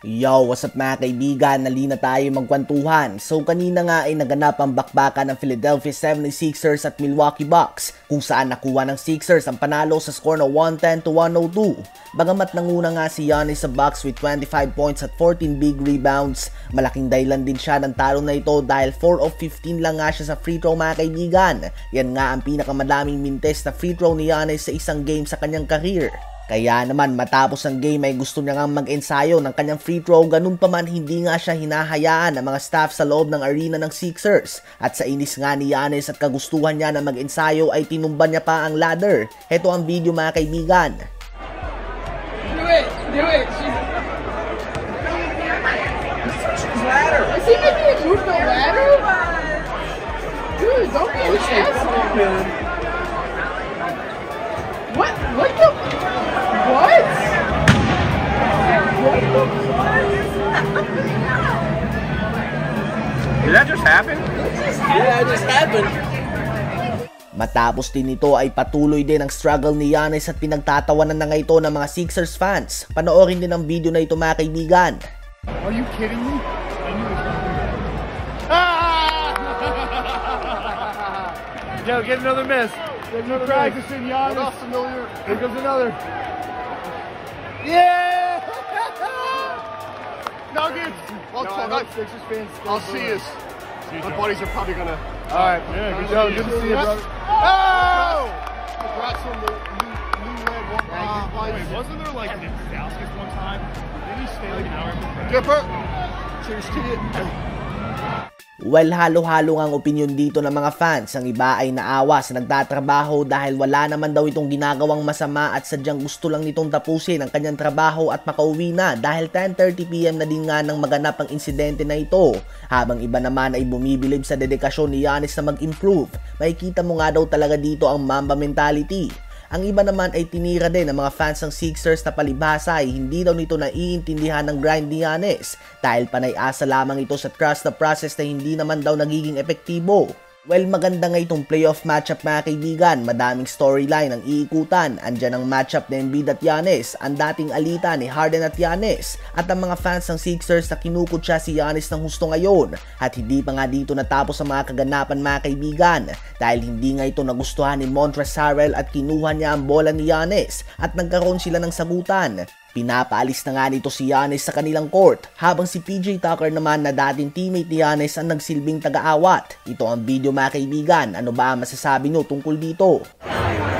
Yo, what's up mga kaibigan? Nalina tayo magkwentuhan. So kanina nga ay naganap ang bakbakan ng Philadelphia 76ers at Milwaukee Bucks kung saan nakuha ng Sixers ang panalo sa score na 110-102. Bagamat nanguna nga si Giannis sa Bucks with 25 points at 14 big rebounds, malaking dahilan din siya ng talo na ito dahil 4 of 15 lang nga siya sa free throw mga kaibigan. Yan nga ang pinakamadaming mintes na free throw ni Giannis sa isang game sa kanyang career. Kaya naman matapos ang game ay gusto niya nga mag-ensayo ng kanyang free throw, ganun pa man hindi nga siya hinahayaan ng mga staff sa loob ng arena ng Sixers. At sa inis nga ni Giannis at kagustuhan niya na mag-ensayo ay tinumba niya pa ang ladder. Heto ang video mga kaibigan. Do it! Do it! Ladder! I see maybe you moved the ladder? Dude, don't be an asshole! What? What the? What? What the fuck? Did that just happen? Yeah, it just happened. Matapos din ito ay patuloy din ang struggle ni Giannis at pinagtatawanan na nga ito ng mga Sixers fans. Panoorin din ang video na ito mga kaibigan. Are you kidding me? Yo, get another miss. You're practicing, Giannis. What else familiar? Here goes another. Yeah! Nuggets! Well, Sixers fans. I'll see you. My buddies are probably gonna. All right. Yeah, good job. Good to see you, brother. Oh! Congrats on the new red one. Wait, wasn't there like an Dallas one time? Didn't he stay like an hour before? Dipper! Cheers to you. Well, halo-halo ang opinyon dito ng mga fans. Ang iba ay naawa sa nagtatrabaho dahil wala naman daw itong ginagawang masama at sadyang gusto lang nitong tapusin ang kanyang trabaho at makauwi na dahil 10:30 PM na din nga nang maganap ang insidente na ito. Habang iba naman ay bumibilib sa dedikasyon ni Giannis na mag-improve. Makikita mo nga daw talaga dito ang Mamba mentality. Ang iba naman ay tinira din ng mga fans ng Sixers na palibhasa ay hindi daw nito naiintindihan ng grind ni Giannis dahil panay-asa lamang ito sa trust the process na hindi naman daw nagiging epektibo. Well, maganda nga itong playoff matchup mga kaibigan. Madaming storyline ang iikutan. Andyan ang matchup ni Embiid at Giannis, ang dating alita ni Harden at Giannis, at ang mga fans ng Sixers na kinukutsa si Giannis ng husto ngayon. At hindi pa nga dito natapos ang mga kaganapan mga kaibigan dahil hindi nga ito nagustuhan ni Harrell at kinuha niya ang bola ni Giannis at nagkaroon sila ng sagutan. Pinapaalis na nga nito si Giannis sa kanilang court habang si PJ Tucker naman na dating teammate ni Giannis ang nagsilbing taga-awat. Ito ang video mga kaibigan. Ano ba ang masasabi nyo tungkol dito?